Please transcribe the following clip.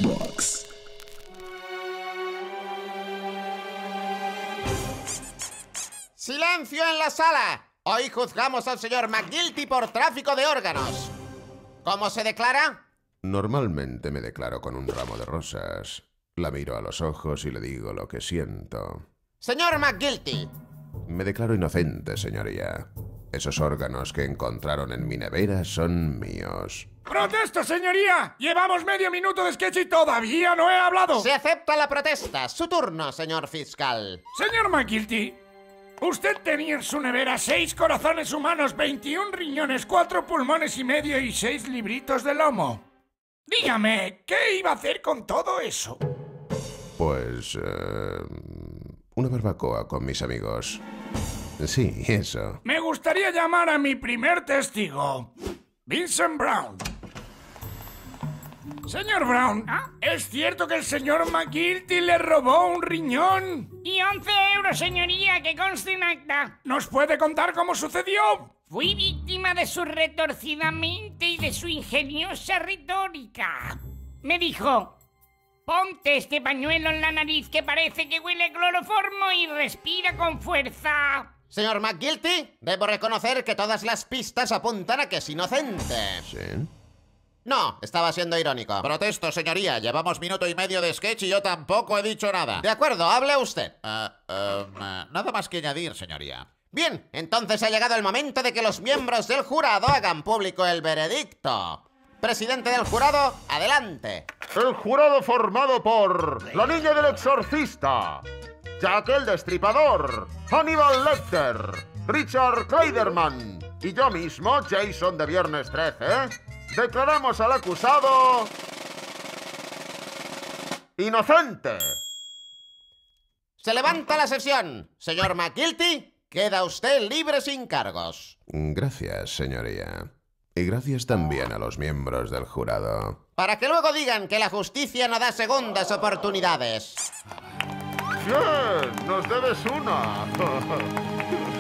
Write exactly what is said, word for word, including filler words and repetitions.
Box. ¡Silencio en la sala! Hoy juzgamos al señor McGuilty por tráfico de órganos. ¿Cómo se declara? Normalmente me declaro con un ramo de rosas. La miro a los ojos y le digo lo que siento. Señor McGuilty. Me declaro inocente, señoría. Esos órganos que encontraron en mi nevera son míos. ¡Protesto, señoría! Llevamos medio minuto de sketch y todavía no he hablado. Se acepta la protesta. Su turno, señor fiscal. Señor McGuilty, usted tenía en su nevera seis corazones humanos, veintiún riñones, cuatro pulmones y medio y seis libritos de lomo. Dígame, ¿qué iba a hacer con todo eso? Pues... Uh, una barbacoa con mis amigos. Sí, eso. Me gustaría llamar a mi primer testigo, Vincent Brown. Señor Brown, ¿ah? ¿Es cierto que el señor McGuilty le robó un riñón? Y once euros, señoría, que conste en acta. ¿Nos puede contar cómo sucedió? Fui víctima de su retorcida mente y de su ingeniosa retórica. Me dijo: ponte este pañuelo en la nariz que parece que huele a cloroformo y respira con fuerza. Señor McGuilty, debo reconocer que todas las pistas apuntan a que es inocente. ¿Sí? No, estaba siendo irónico. Protesto, señoría. Llevamos minuto y medio de sketch y yo tampoco he dicho nada. De acuerdo, hable usted. Uh, uh, uh, nada más que añadir, señoría. Bien, entonces ha llegado el momento de que los miembros del jurado hagan público el veredicto. Presidente del jurado, adelante. El jurado formado por la niña del exorcista, Jack el Destripador, Hannibal Lecter, Richard Kleiderman y yo mismo, Jason de Viernes trece, declaramos al acusado inocente. Se levanta la sesión. Señor McGuilty, queda usted libre sin cargos. Gracias, señoría. Y gracias también a los miembros del jurado. Para que luego digan que la justicia no da segundas oportunidades. Bien, nos debes una.